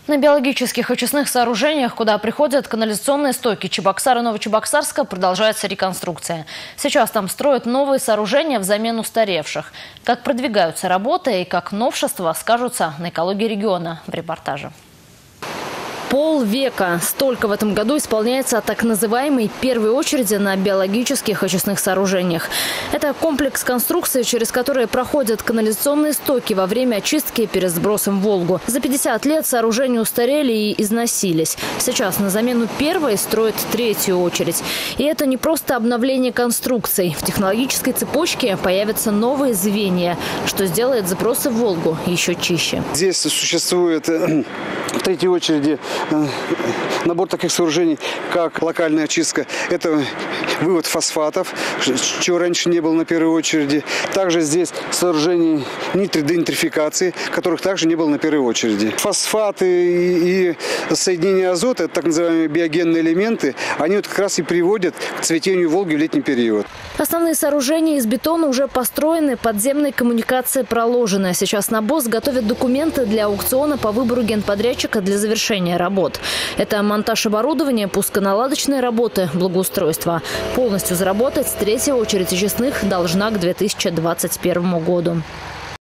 На биологических очистных сооружениях, куда приходят канализационные стоки Чебоксар и Новочебоксарска, продолжается реконструкция. Сейчас там строят новые сооружения взамен устаревших. Как продвигаются работы и как новшества скажутся на экологии региона в репортаже. Полвека. Столько в этом году исполняется так называемой первой очереди на биологических очистных сооружениях. Это комплекс конструкций, через которые проходят канализационные стоки во время очистки перед сбросом в Волгу. За 50 лет сооружения устарели и износились. Сейчас на замену первой строят третью очередь. И это не просто обновление конструкций. В технологической цепочке появятся новые звенья, что сделает сбросы в Волгу еще чище. Здесь существует в третьей очереди набор таких сооружений, как локальная очистка. Это вывод фосфатов, чего раньше не было на первой очереди. Также здесь сооружений нитридентрификации, которых также не было на первой очереди. Фосфаты и соединения азота, это так называемые биогенные элементы, они вот как раз и приводят к цветению Волги в летний период. Основные сооружения из бетона уже построены, подземные коммуникации проложены. Сейчас на БОС готовят документы для аукциона по выбору генподрядчика для завершения работ. Это монтаж оборудования, пусконаладочные работы, благоустройство. Полностью заработать третья очередь очистных должна к 2021 году.